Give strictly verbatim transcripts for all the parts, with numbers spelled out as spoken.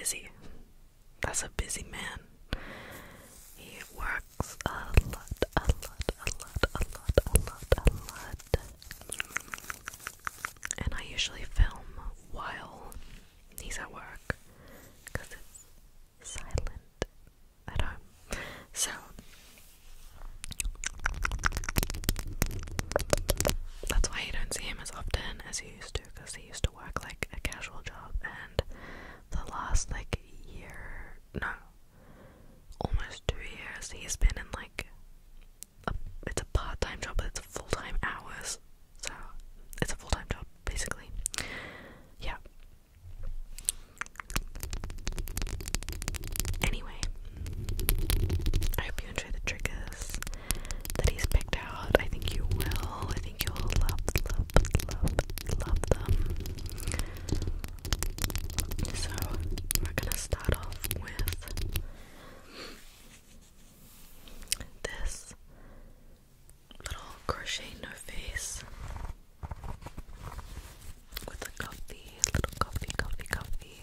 busy. That's a busy man. He works a lot, a lot, a lot, a lot, a lot, a lot. And I usually film while he's at work because it's silent at home. So that's why you don't see him as often as you used to, because he used to work like a casual job, and for the last like year, no, almost two years, he's been in like a, it's a part-time job, but it's full-time hours, so it's a full-time job basically. Yeah. Anyway, I hope you enjoy the triggers that he's picked out. I think you will. I think you'll love, love, love, love them. So, we're gonna start off with this little crochet no face with a coffee, little coffee, coffee, coffee.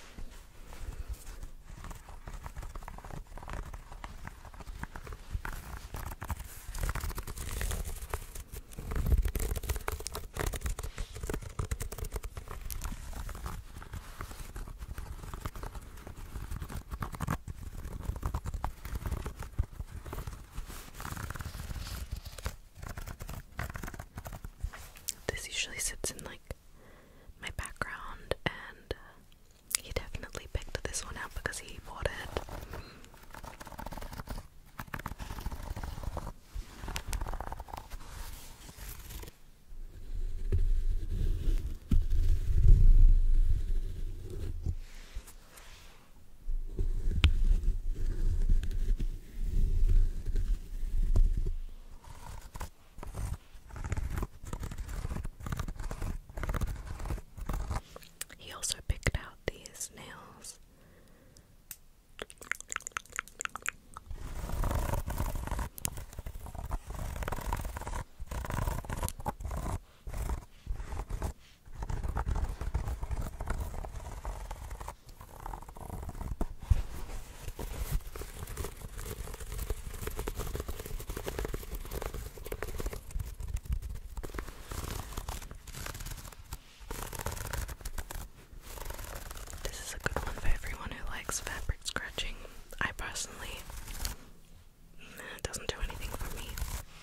This usually sits in like my background, and uh, he definitely picked this one out because he bought it. He also picked out these nails. This is a good one for everyone who likes fabric scratching. I personally, it doesn't do anything for me.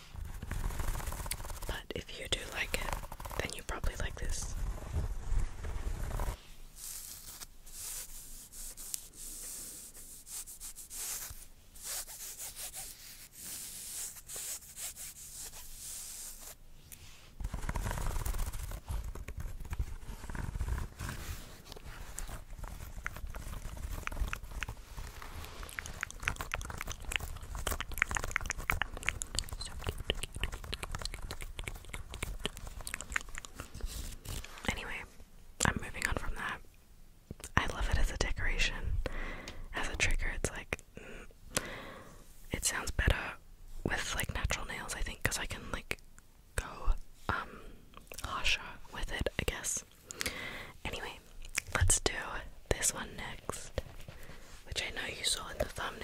But if you do like it, then you probably like this. So cute. Anyway, I'm moving on from that. I love it as a decoration. As a trigger, it's like, mm, it sounds better with like natural nails, I think, because I can like go um harsher with it, I guess. Anyway, let's do this one next, which I know you saw in the thumbnail.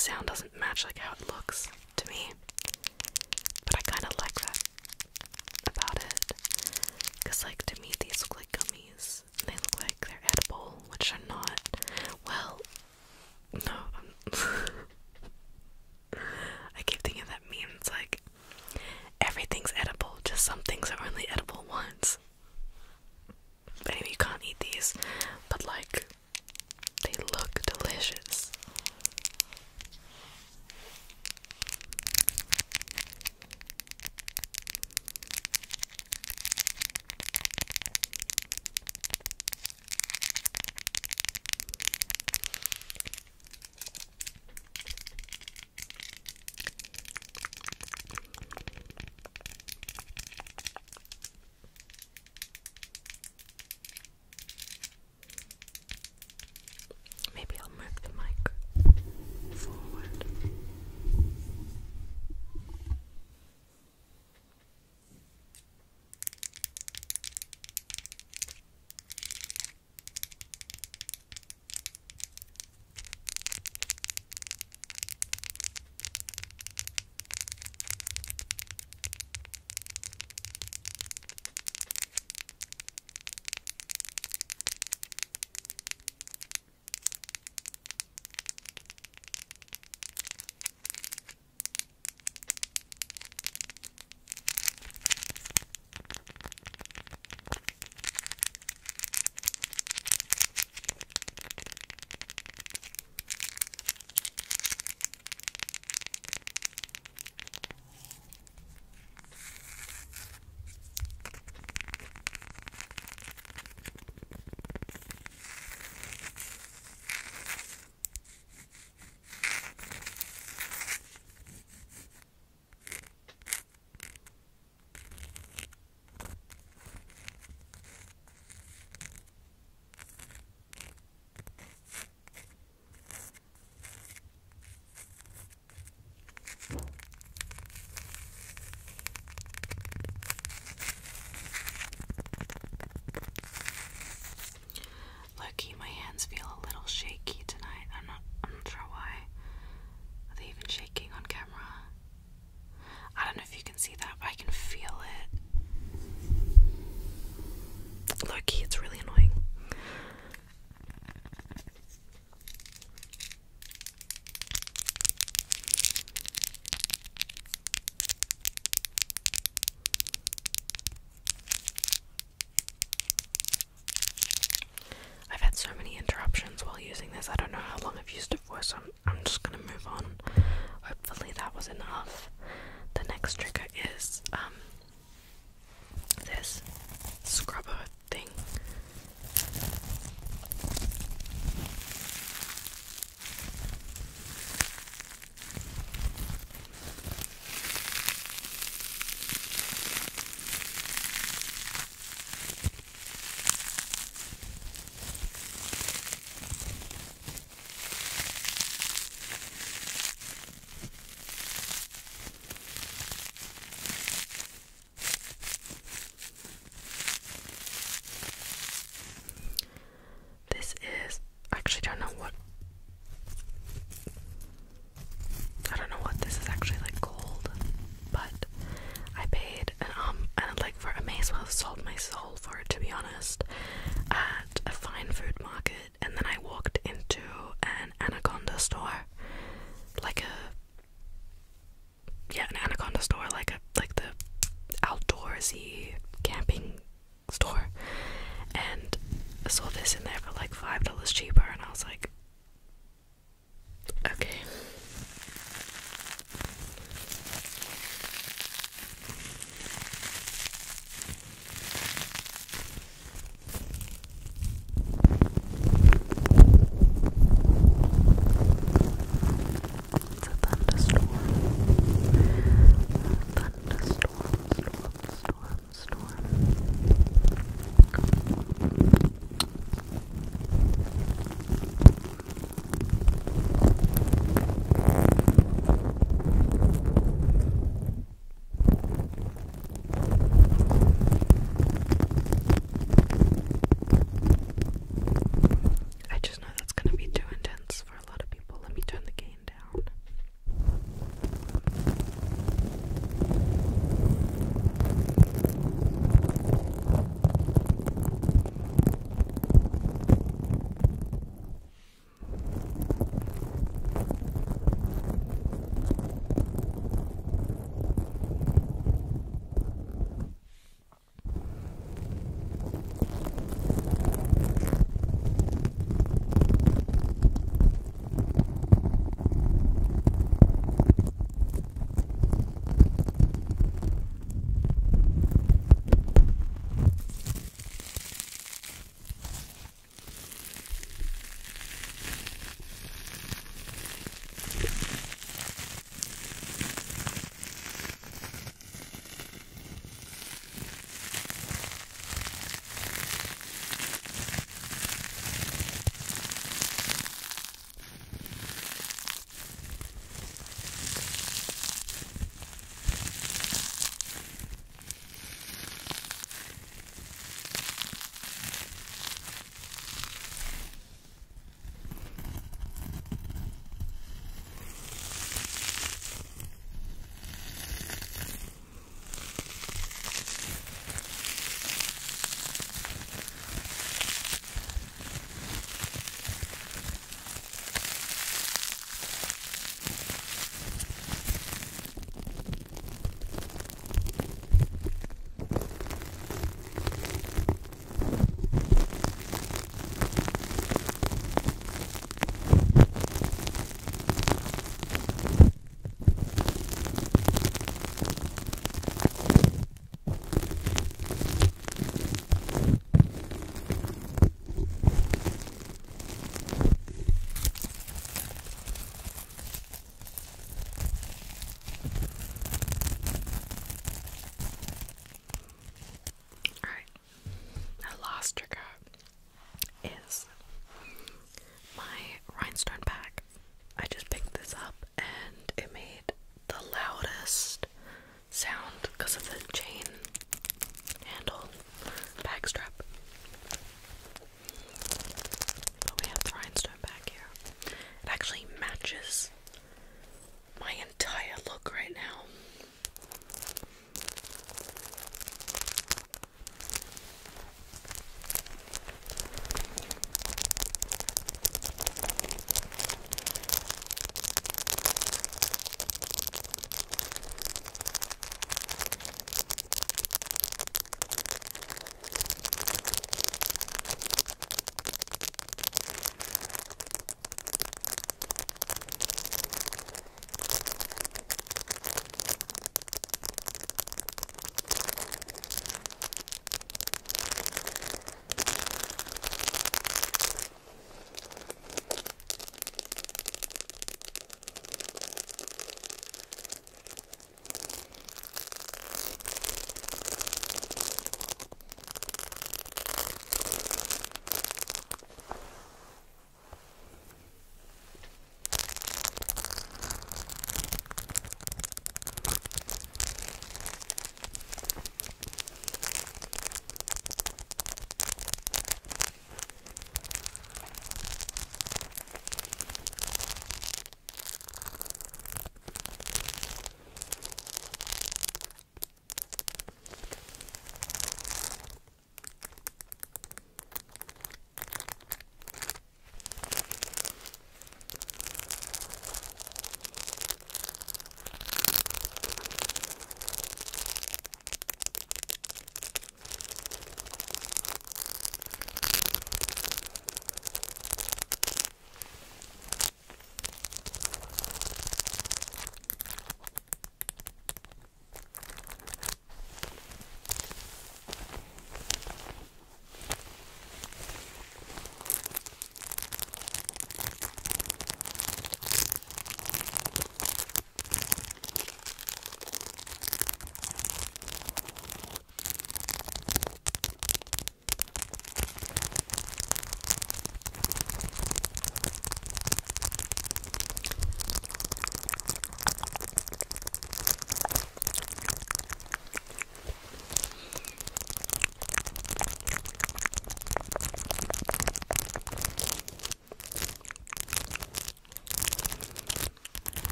sound doesn't match like how it looks to me, but I kind of like that about it, because like to me these look like gummies, and they look like they're edible, which are not. Well, no, I keep thinking that means like everything's edible, just some things are only edible once. But anyway, you can't eat these, but like they look delicious. Maybe I'll move the mic forward. Low-key, my hands feel a little shaky tonight. I'm not I'm not sure why. Are they even shaking on camera? I don't know if you can see that, but I can feel it. Low-key, it's really annoying. I've had so many interruptions while using this. I don't know how long I've used it for, so I'm, I'm just gonna move on. Hopefully that was enough. The next trigger is um this scrubber